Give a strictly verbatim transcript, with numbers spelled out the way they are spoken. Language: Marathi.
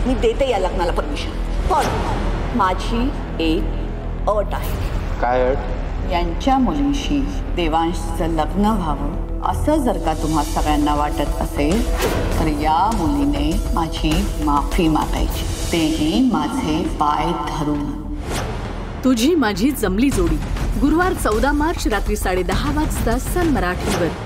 मी देते या लग्नाला परमिशन, पण माझी एक अट आहे. काय अट? यांच्या मुलीशी देवांशचं लग्न व्हावं असं जर का तुम्हा सगळ्यांना वाटत असेल तर या मुलीने माझी माफी मागायची, तेही माझे पाय धरून. तुझी माझी जमली जोडी गुरुवार चौदा मार्च रात्री साडे दहा वाजता सन मराठीवर.